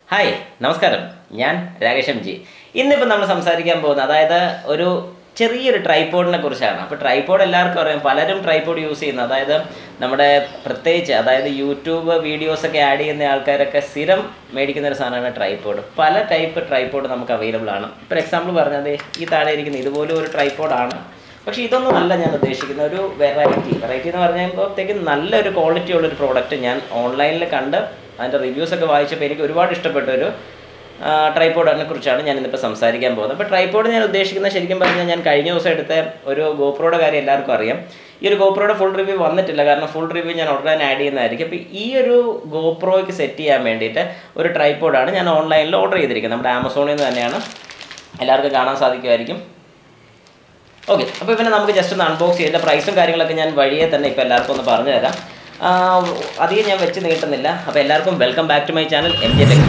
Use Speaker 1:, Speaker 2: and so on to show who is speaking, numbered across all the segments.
Speaker 1: Hi നമസ്കാരം ഞാൻ രാകേഷം G ഇന്നിപ്പോൾ നമ്മൾ സംസാരിക്കാൻ പോകുന്നത് അതായത് ഒരു ചെറിയൊരു ട്രൈപോഡിനെ കുറിച്ചാണ്. അപ്പോൾ ട്രൈപോഡ് എല്ലാവർക്കും അറിയാം, പലരും ട്രൈപോഡ് യൂസ് ചെയ്യുന്നത്. അതായത് നമ്മുടെ പ്രത്യേകിച്ച് അതായത് യൂട്യൂബ് വീഡിയോസൊക്കെ ആഡ് ചെയ്യുന്ന ആൾക്കാരൊക്കെ സ്ഥിരം മേടിക്കുന്ന ഒരു സാധനമാണ് ട്രൈപോഡ്. പല ടൈപ്പ് ട്രൈപോഡ് നമുക്ക് അവൈലബിൾ ആണ്. ഇപ്പോൾ എക്സാമ്പിൾ പറഞ്ഞത് ഈ താഴെ ഇരിക്കുന്ന ഇതുപോലും ഒരു ട്രൈപോഡാണ്. പക്ഷേ ഇതൊന്നും അല്ല ഞാൻ ഉദ്ദേശിക്കുന്ന ഒരു വെറൈറ്റി എന്ന് പറയുമ്പോഴത്തേക്കും നല്ലൊരു ക്വാളിറ്റി ഉള്ളൊരു പ്രോഡക്റ്റ് ഞാൻ ഓൺലൈനിൽ കണ്ട് അതിൻ്റെ റിവ്യൂസൊക്കെ വായിച്ചപ്പോൾ എനിക്ക് ഒരുപാട് ഇഷ്ടപ്പെട്ട ഒരു ട്രൈപോഡിനെ കുറിച്ചാണ് ഞാൻ ഇന്നിപ്പോൾ സംസാരിക്കാൻ പോകുന്നത്. അപ്പോൾ ട്രൈപോഡ് ഞാൻ ഉദ്ദേശിക്കുന്നത് ശരിക്കും പറഞ്ഞാൽ ഞാൻ കഴിഞ്ഞ ദിവസം എടുത്ത ഒരു ഗോപ്രോയുടെ കാര്യം എല്ലാവർക്കും അറിയാം. ഈ ഒരു ഗോപ്രോയുടെ ഫുൾ റിവ്യൂ വന്നിട്ടില്ല, കാരണം ഫുൾ റിവ്യൂ ഞാൻ ഉടനെ ആഡ് ചെയ്യുന്നതായിരിക്കും. അപ്പോൾ ഈ ഒരു ഗോപ്രോയ്ക്ക് സെറ്റ് ചെയ്യാൻ വേണ്ടിയിട്ട് ഒരു ട്രൈപോഡാണ് ഞാൻ ഓൺലൈനിൽ ഓർഡർ ചെയ്തിരിക്കുന്നത്. നമ്മുടെ ആമസോണിൽ നിന്ന് തന്നെയാണ്, എല്ലാവർക്കും കാണാൻ സാധിക്കുമായിരിക്കും. ഓക്കെ, അപ്പോൾ പിന്നെ നമുക്ക് ജസ്റ്റ് ഒന്ന് അൺബോക്സ് ചെയ്യേണ്ട പ്രൈസും കാര്യങ്ങളൊക്കെ ഞാൻ വഴിയെ തന്നെ ഇപ്പോൾ എല്ലാവർക്കും ഒന്ന് പറഞ്ഞു തരാം. അധികം ഞാൻ വെച്ച് നീട്ടുന്നില്ല. അപ്പോൾ എല്ലാവർക്കും welcome back to my channel MJ Tech.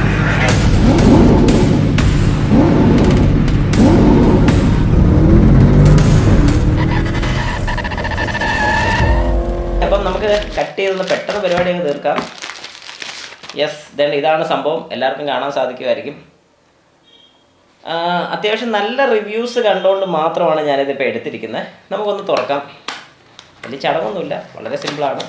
Speaker 1: അപ്പം നമുക്ക് കട്ട് ചെയ്തൊന്ന് പെട്ടെന്ന് പരിപാടി അങ്ങ് തീർക്കാം. യെസ്, ദെൻ ഇതാണ് സംഭവം, എല്ലാവർക്കും കാണാൻ സാധിക്കുമായിരിക്കും. അത്യാവശ്യം നല്ല റിവ്യൂസ് കണ്ടുകൊണ്ട് മാത്രമാണ് ഞാനിതിപ്പോൾ എടുത്തിരിക്കുന്നത്. നമുക്കൊന്ന് തുറക്കാം. വലിയ ചടങ്ങൊന്നുമില്ല, വളരെ സിമ്പിളാണ്.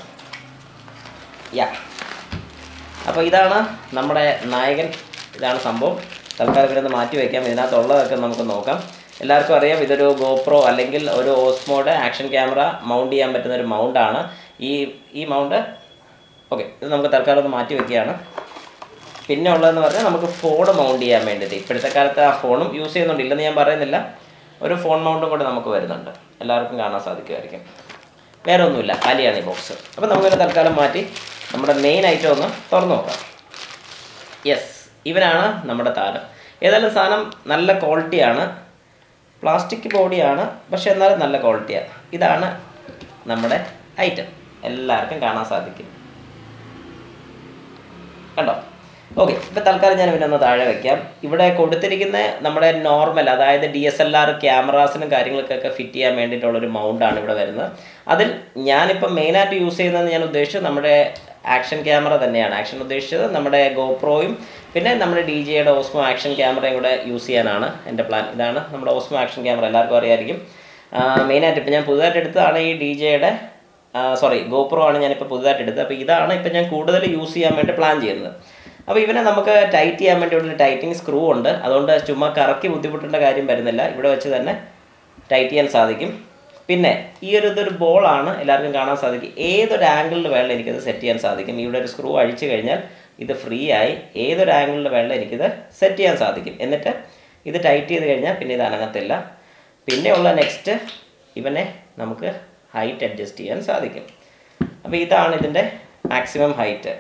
Speaker 1: അപ്പോൾ ഇതാണ് നമ്മുടെ നായകൻ, ഇതാണ് സംഭവം. തൽക്കാലം ഇവരൊന്ന് മാറ്റി വയ്ക്കാം. ഇതിനകത്തുള്ളതൊക്കെ നമുക്ക് നോക്കാം. എല്ലാവർക്കും അറിയാം, ഇതൊരു ഗോപ്രോ അല്ലെങ്കിൽ ഒരു ഓസ്മോയുടെ ആക്ഷൻ ക്യാമറ മൗണ്ട് ചെയ്യാൻ പറ്റുന്ന ഒരു മൗണ്ടാണ് ഈ മൗണ്ട്. ഓക്കെ, ഇത് നമുക്ക് തൽക്കാലം ഒന്ന് മാറ്റി വയ്ക്കുകയാണ്. പിന്നെ ഉള്ളതെന്ന് പറഞ്ഞാൽ നമുക്ക് ഫോൺ മൗണ്ട് ചെയ്യാൻ വേണ്ടിയിട്ട് ഇപ്പോഴത്തെ കാലത്ത് ആ ഫോണും യൂസ് ചെയ്യുന്നുണ്ട്, ഇല്ലെന്ന് ഞാൻ പറയുന്നില്ല. ഒരു ഫോൺ മൗണ്ടും കൂടെ നമുക്ക് വരുന്നുണ്ട്, എല്ലാവർക്കും കാണാൻ സാധിക്കുമായിരിക്കും. വേറെ ഒന്നുമില്ല, കാലിയാണ് ഈ ബോക്സ്. അപ്പോൾ നമുക്കൊരു തൽക്കാലം മാറ്റി നമ്മുടെ മെയിൻ ഐറ്റം ഒന്ന് തുറന്നു നോക്കാം. യെസ്, ഇവനാണ് നമ്മുടെ താരം. ഏതായാലും സാധനം നല്ല ക്വാളിറ്റിയാണ്, പ്ലാസ്റ്റിക് ബോഡിയാണ്, പക്ഷെ എന്നാലും നല്ല ക്വാളിറ്റിയാണ്. ഇതാണ് നമ്മുടെ ഐറ്റം, എല്ലാവർക്കും കാണാൻ സാധിക്കും, കണ്ടോ? ഓക്കെ, ഇപ്പോൾ തൽക്കാലം ഞാൻ ഇവനൊന്ന് താഴെ വയ്ക്കാം. ഇവിടെ കൊടുത്തിരിക്കുന്ന നമ്മുടെ നോർമൽ, അതായത് DSLR ക്യാമറാസിനും കാര്യങ്ങൾക്കൊക്കെ ഫിറ്റ് ചെയ്യാൻ വേണ്ടിയിട്ടുള്ളൊരു മൗണ്ടാണ് ഇവിടെ വരുന്നത്. അതിൽ ഞാനിപ്പോൾ മെയിനായിട്ട് യൂസ് ചെയ്യുന്നതെന്ന് ഞാൻ ഉദ്ദേശിച്ചത് നമ്മുടെ ആക്ഷൻ ക്യാമറ തന്നെയാണ്. ആക്ഷൻ ഉദ്ദേശിച്ചത് നമ്മുടെ ഗോപ്രോയും പിന്നെ നമ്മുടെ DJയുടെ ഓസ്മോ ആക്ഷൻ ക്യാമറയും കൂടെ യൂസ് ചെയ്യാനാണ് എൻ്റെ പ്ലാൻ. ഇതാണ് നമ്മുടെ ഓസ്മോ ആക്ഷൻ ക്യാമറ, എല്ലാവർക്കും അറിയാമായിരിക്കും. മെയിനായിട്ട് ഇപ്പോൾ ഞാൻ പുതുതായിട്ട് എടുത്തതാണ് ഈ DJയുടെ ഗോപ്രോ ആണ് ഞാനിപ്പോൾ പുതുതായിട്ട് എടുത്തത്. അപ്പോൾ ഇതാണ് ഇപ്പോൾ ഞാൻ കൂടുതൽ യൂസ് ചെയ്യാൻ വേണ്ടി പ്ലാൻ ചെയ്യുന്നത്. അപ്പോൾ ഇവനെ നമുക്ക് ടൈറ്റ് ചെയ്യാൻ വേണ്ടി ഒരു ടൈറ്റിങ് സ്ക്രൂ ഉണ്ട്, അതുകൊണ്ട് ചുമ്മാ കറക്കി ബുദ്ധിമുട്ടേണ്ട കാര്യം വരുന്നില്ല, ഇവിടെ വെച്ച് തന്നെ ടൈറ്റ് ചെയ്യാൻ സാധിക്കും. പിന്നെ ഇതൊരു ബോളാണ്, എല്ലാവർക്കും കാണാൻ സാധിക്കും. ഏതൊരു ആംഗിളിൽ വേണം എനിക്കത് സെറ്റ് ചെയ്യാൻ സാധിക്കും. ഇവിടെ ഒരു സ്ക്രൂ അഴിച്ചു കഴിഞ്ഞാൽ ഇത് ഫ്രീ ആയി ഏതൊരു ആംഗിളിൽ വേണം എനിക്കിത് സെറ്റ് ചെയ്യാൻ സാധിക്കും. എന്നിട്ട് ഇത് ടൈറ്റ് ചെയ്ത് കഴിഞ്ഞാൽ പിന്നെ ഇത് അനങ്ങത്തില്ല. പിന്നെയുള്ള നെക്സ്റ്റ്, ഇവനെ നമുക്ക് ഹൈറ്റ് അഡ്ജസ്റ്റ് ചെയ്യാൻ സാധിക്കും. അപ്പോൾ ഇതാണ് ഇതിൻ്റെ മാക്സിമം ഹൈറ്റ്.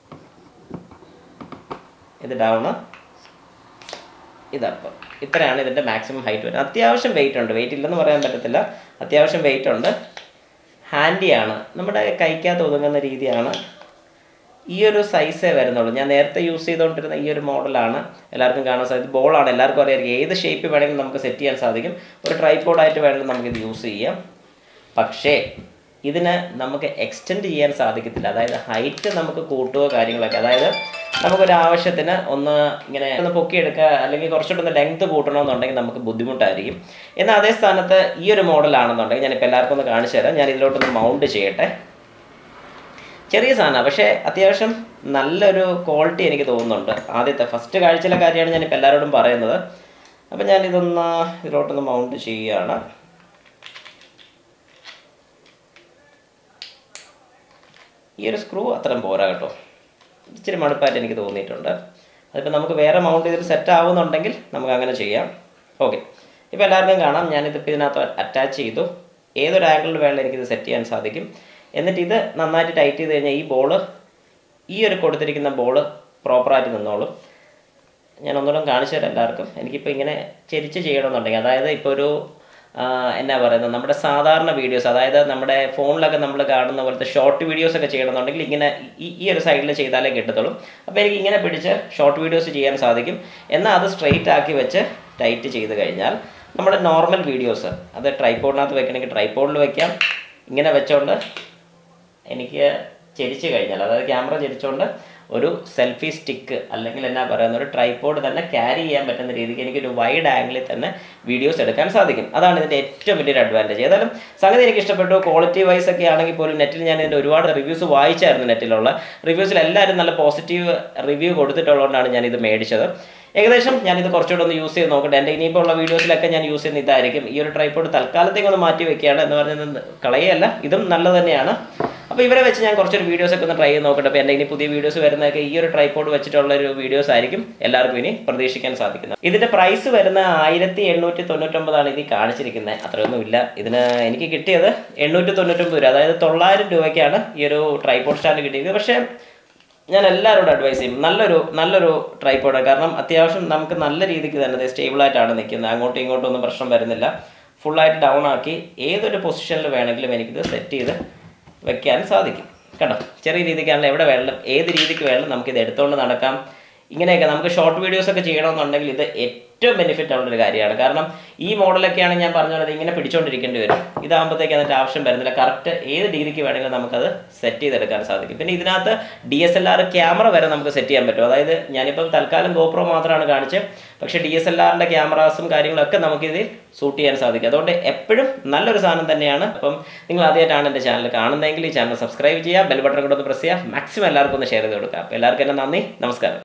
Speaker 1: ഇത് ഡൗണ്, ഇതപ്പം, ഇത്രയാണ് ഇതിൻ്റെ മാക്സിമം ഹൈറ്റ് വരുന്നത്. അത്യാവശ്യം വെയിറ്റ് ഉണ്ട്, വെയിറ്റ് ഇല്ലെന്ന് പറയാൻ പറ്റത്തില്ല, അത്യാവശ്യം വെയിറ്റ് ഉണ്ട്. ഹാൻഡിയാണ്, നമ്മുടെ കൈക്കകത്ത് ഒതുങ്ങുന്ന രീതിയാണ്. ഈ ഒരു സൈസേ വരുന്നുള്ളൂ. ഞാൻ നേരത്തെ യൂസ് ചെയ്തുകൊണ്ടിരുന്ന ഈ ഒരു മോഡലാണ്, എല്ലാവർക്കും കാണാൻ സാധിക്കും. ബോളാണ്, എല്ലാവർക്കും അറിയാമായിരിക്കും. ഏത് ഷേപ്പ് വേണമെങ്കിലും നമുക്ക് സെറ്റ് ചെയ്യാൻ സാധിക്കും. ഒരു ട്രൈപോഡായിട്ട് വേണമെങ്കിലും നമുക്കിത് യൂസ് ചെയ്യാം. പക്ഷേ ഇതിന് നമുക്ക് എക്സ്റ്റെൻഡ് ചെയ്യാൻ സാധിക്കത്തില്ല. അതായത് ഹൈറ്റ് നമുക്ക് കൂട്ടുകയോ കാര്യങ്ങളൊക്കെ, അതായത് നമുക്കൊരു ആവശ്യത്തിന് ഒന്ന് ഇങ്ങനെ ഒന്ന് പൊക്കിയെടുക്കുക അല്ലെങ്കിൽ കുറച്ചുകൂടെ ലെങ്ത് കൂട്ടണമെന്നുണ്ടെങ്കിൽ നമുക്ക് ബുദ്ധിമുട്ടായിരിക്കും. എന്നാൽ അതേ സ്ഥാനത്ത് ഈ ഒരു മോഡലാണെന്നുണ്ടെങ്കിൽ ഞാനിപ്പോൾ എല്ലാവർക്കും ഒന്ന് കാണിച്ചു തരാം. ഞാൻ ഇതിലോട്ടൊന്ന് മൗണ്ട് ചെയ്യട്ടെ. ചെറിയ സാധനമാണ്, പക്ഷേ അത്യാവശ്യം നല്ലൊരു ക്വാളിറ്റി എനിക്ക് തോന്നുന്നുണ്ട്. ആദ്യത്തെ ഫസ്റ്റ് കാഴ്ചയിലെ കാര്യമാണ് ഞാനിപ്പോൾ എല്ലാവരോടും പറയുന്നത്. അപ്പോൾ ഞാനിതൊന്ന് ഇതിലോട്ടൊന്ന് മൗണ്ട് ചെയ്യുകയാണ്. ഈ ഒരു സ്ക്രൂ അത്രയും പോരാ കേട്ടോ, ഇച്ചിരി മടുപ്പായിട്ട് എനിക്ക് തോന്നിയിട്ടുണ്ട്. അതിപ്പോൾ നമുക്ക് വേറെ മൗണ്ട് ചെയ്തിട്ട് സെറ്റ് ആവുന്നുണ്ടെങ്കിൽ നമുക്ക് അങ്ങനെ ചെയ്യാം. ഓക്കെ, ഇപ്പോൾ എല്ലാവർക്കും കാണാം, ഞാനിതിപ്പോൾ ഇതിനകത്ത് അറ്റാച്ച് ചെയ്തു. ഏതൊരു ആംഗിളിൽ വേണമെങ്കിലും എനിക്കിത് സെറ്റ് ചെയ്യാൻ സാധിക്കും. എന്നിട്ട് ഇത് നന്നായിട്ട് ടൈറ്റ് ചെയ്ത് കഴിഞ്ഞാൽ ഈ ബോള്, ഈ ഒരു കൊടുത്തിരിക്കുന്ന ബോള് പ്രോപ്പറായിട്ട് നിന്നോളും. ഞാൻ ഒന്നുകൂടെ കാണിച്ചു തരാം എല്ലാവർക്കും. എനിക്കിപ്പോൾ ഇങ്ങനെ ചെരിച്ച് ചെയ്യണമെന്നുണ്ടെങ്കിൽ, അതായത് ഇപ്പോൾ ഒരു എന്നാ പറയുന്നത്, നമ്മുടെ സാധാരണ വീഡിയോസ്, അതായത് നമ്മുടെ ഫോണിലൊക്കെ നമ്മൾ കാണുന്ന പോലത്തെ ഷോർട്ട് വീഡിയോസൊക്കെ ചെയ്യണമെന്നുണ്ടെങ്കിൽ ഇങ്ങനെ ഈ ഒരു സൈഡിൽ ചെയ്താലേ കിട്ടത്തുള്ളൂ. അപ്പോൾ എനിക്ക് ഇങ്ങനെ പിടിച്ച് ഷോർട്ട് വീഡിയോസ് ചെയ്യാൻ സാധിക്കും. എന്നാൽ അത് സ്ട്രെയിറ്റ് ആക്കി വെച്ച് ടൈറ്റ് ചെയ്ത് കഴിഞ്ഞാൽ നമ്മുടെ നോർമൽ വീഡിയോസ്, അത് ട്രൈപോഡിനകത്ത് വെക്കണമെങ്കിൽ ട്രൈപോഡിൽ വയ്ക്കാം. ഇങ്ങനെ വെച്ചുകൊണ്ട് എനിക്ക് ചെരിച്ച് കഴിഞ്ഞാൽ, അതായത് ക്യാമറ ചെരിച്ചുകൊണ്ട് ഒരു സെൽഫി സ്റ്റിക്ക് അല്ലെങ്കിൽ എന്നാ പറയുന്ന ഒരു ട്രൈപോഡ് തന്നെ ക്യാരി ചെയ്യാൻ പറ്റുന്ന രീതിക്ക് എനിക്കൊരു വൈഡ് ആംഗിളിൽ തന്നെ വീഡിയോസ് എടുക്കാൻ സാധിക്കും. അതാണ് ഇതിൻ്റെ ഏറ്റവും വലിയൊരു അഡ്വാൻറ്റേജ്. ഏതായാലും സംഗതി എനിക്ക് ഇഷ്ടപ്പെട്ടു. ക്വാളിറ്റി വൈസ് ഒക്കെ ആണെങ്കിൽ പോലും നെറ്റിൽ ഞാൻ ഇതിൻ്റെ ഒരുപാട് റിവ്യൂസ് വായിച്ചായിരുന്നു. നെറ്റിലുള്ള റിവ്യൂസിൽ എല്ലാവരും നല്ല പോസിറ്റീവ് റിവ്യൂ കൊടുത്തിട്ടുള്ളതുകൊണ്ടാണ് ഞാനിത് മേടിച്ചത്. ഏകദേശം ഞാനിത് കുറച്ചുകൂടെ ഒന്ന് യൂസ് ചെയ്ത് നോക്കട്ടെ. എൻ്റെ ഇനിയിപ്പോൾ ഉള്ള വീഡിയോസിലൊക്കെ ഞാൻ യൂസ് ചെയ്യുന്ന ഇതായിരിക്കും. ഈ ഒരു ട്രൈപോഡ് തൽക്കാലത്തേക്ക് ഒന്ന് മാറ്റി വെക്കുകയാണ് എന്ന് പറഞ്ഞത് കളയല്ല, ഇതും നല്ലത് തന്നെയാണ്. അപ്പോൾ ഇവരെ വെച്ച് ഞാൻ കുറച്ചൊരു വീഡിയോസൊക്കെ ഒന്ന് ട്രൈ ചെയ്ത് നോക്കട്ടെ. അപ്പോൾ എൻ്റെ ഇനി പുതിയ വീഡിയോസ് വരുന്നതൊക്കെ ഈ ഒരു ട്രൈപോഡ് വെച്ചിട്ടുള്ള ഒരു വീഡിയോസ് ആയിരിക്കും എല്ലാവർക്കും ഇനി പ്രതീക്ഷിക്കാൻ സാധിക്കുന്നത്. ഇതിൻ്റെ പ്രൈസ് വരുന്ന 1899 ഇതിൽ കാണിച്ചിരിക്കുന്നത്. അത്രയൊന്നുമില്ല. ഇതിന് എനിക്ക് കിട്ടിയത് 899 രൂപ, അതായത് 900 രൂപയ്ക്കാണ് ഈ ഒരു ട്രൈപോഡ് സ്റ്റാൻഡ് കിട്ടിയത്. പക്ഷേ ഞാൻ എല്ലാവരോടും അഡ്വൈസ് ചെയ്യും, നല്ലൊരു ട്രൈപോഡ്. കാരണം അത്യാവശ്യം നമുക്ക് നല്ല രീതിക്ക് തന്നെ സ്റ്റേബിളായിട്ടാണ് നിൽക്കുന്നത്. അങ്ങോട്ടും ഇങ്ങോട്ടും ഒന്നും പ്രശ്നം വരുന്നില്ല. ഫുള്ളായിട്ട് ഡൗൺ ആക്കി ഏതൊരു പൊസിഷനിൽ വേണമെങ്കിലും എനിക്കിത് സെറ്റ് ചെയ്ത് വെക്കാൻ സാധിക്കും. കേട്ടോ, ചെറിയ രീതിക്കാണെങ്കിൽ എവിടെ വേണം ഏത് രീതിക്ക് വേണം നമുക്കിത് എടുത്തുകൊണ്ട് നടക്കാം. ഇങ്ങനെയൊക്കെ നമുക്ക് ഷോർട്ട് വീഡിയോസൊക്കെ ചെയ്യണമെന്നുണ്ടെങ്കിൽ ഇത് ഏറ്റവും ബെനിഫിറ്റ് ഉള്ളൊരു കാര്യമാണ്. കാരണം ഈ മോഡലൊക്കെയാണ് ഞാൻ പറഞ്ഞത് ഇങ്ങനെ പിടിച്ചുകൊണ്ടിരിക്കേണ്ടി വരും. ഇതാകുമ്പോഴത്തേക്ക് അതിൻ്റെ ആവശ്യം വരുന്നില്ല. കറക്റ്റ് ഏത് ഡിഗ്രിക്ക് വേണമെങ്കിലും നമുക്കത് സെറ്റ് ചെയ്തെടുക്കാൻ സാധിക്കും. പിന്നെ ഇതിനകത്ത് DSLR ക്യാമറ വരെ നമുക്ക് സെറ്റ് ചെയ്യാൻ പറ്റും. അതായത് ഞാനിപ്പം തൽക്കാലം GoPro മാത്രമാണ് കാണിച്ചത്. പക്ഷേ DSLRൻ്റെ ക്യാമറാസും കാര്യങ്ങളൊക്കെ നമുക്കിത് ഷൂട്ട് ചെയ്യാൻ സാധിക്കും. അതുകൊണ്ട് എപ്പോഴും നല്ലൊരു സാധനം തന്നെയാണ്. അപ്പം നിങ്ങൾ ആദ്യമായിട്ടാണ് എൻ്റെ ചാനൽ കാണുന്നതെങ്കിൽ ഈ ചാനൽ സബ്സ്ക്രൈബ് ചെയ്യുക, ബെൽ ബട്ടൺ കൂടെ ഒന്ന് പ്രസ് ചെയ്യുക, മാക്സിമം എല്ലാവർക്കും ഒന്ന് ഷെയർ ചെയ്ത് കൊടുക്കുക. അപ്പോൾ എല്ലാവർക്കും എന്നെ നന്ദി, നമസ്കാരം.